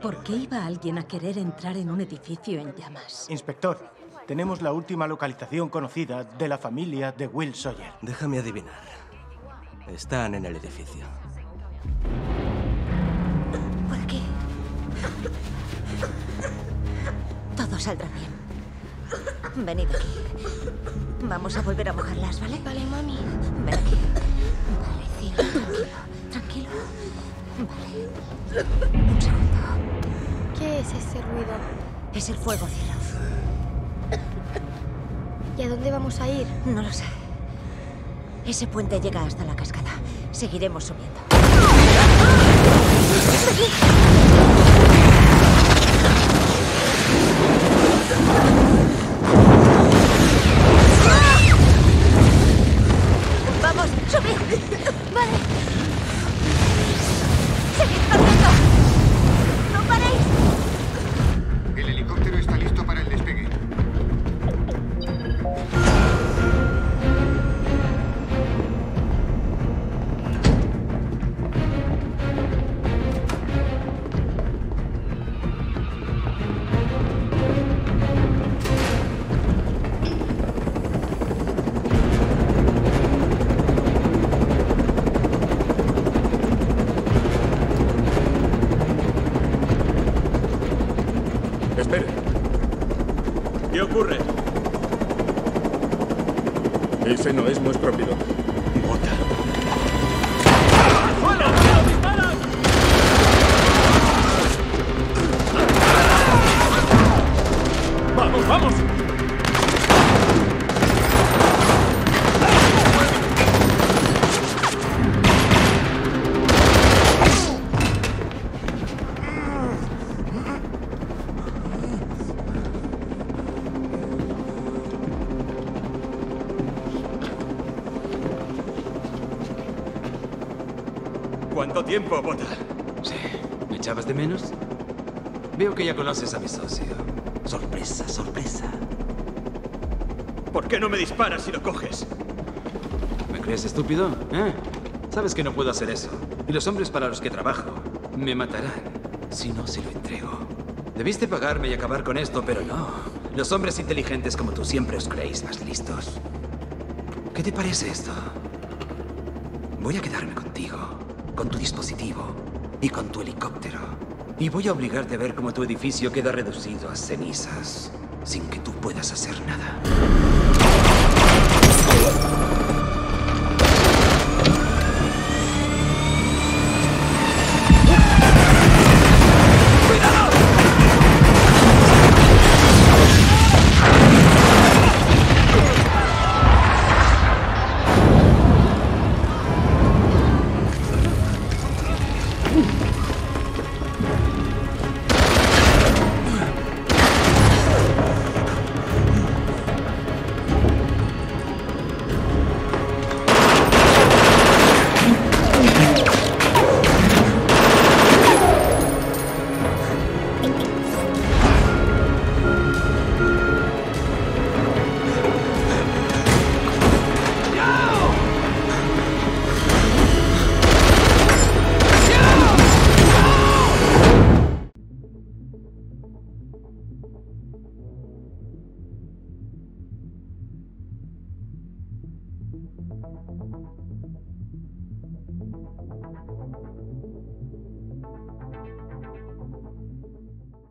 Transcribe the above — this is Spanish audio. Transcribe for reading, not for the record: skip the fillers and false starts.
¿Por qué iba alguien a querer entrar en un edificio en llamas? Inspector, tenemos la última localización conocida de la familia de Will Sawyer. Déjame adivinar. Están en el edificio. Por aquí. Todo saldrá bien. Venid aquí. Vamos a volver a mojarlas, ¿vale? Vale, mami. Ven aquí. Vale, cielo, tranquilo. Vale. Un segundo. ¿Qué es ese ruido? Es el fuego, cielo. ¿Y a dónde vamos a ir? No lo sé. Ese puente llega hasta la cascada. Seguiremos subiendo. ¡Vamos! ¡Subid! Vale. ¡Seguid corriendo! ¡No paréis! El helicóptero está listo para el despegue. Espere. ¿Qué ocurre? Ese no es nuestro piloto. Bota. ¡Vamos, vamos! ¿Cuánto tiempo, Bota? Sí. ¿Me echabas de menos? Veo que ya conoces a mi socio. Sorpresa, sorpresa. ¿Por qué no me disparas si lo coges? ¿Me crees estúpido? Sabes que no puedo hacer eso. Y los hombres para los que trabajo me matarán si no se lo entrego. Debiste pagarme y acabar con esto, pero no. Los hombres inteligentes como tú siempre os creéis más listos. ¿Qué te parece esto? Voy a quedarme contigo, con tu dispositivo y con tu helicóptero. Y voy a obligarte a ver cómo tu edificio queda reducido a cenizas, sin que tú puedas hacer nada.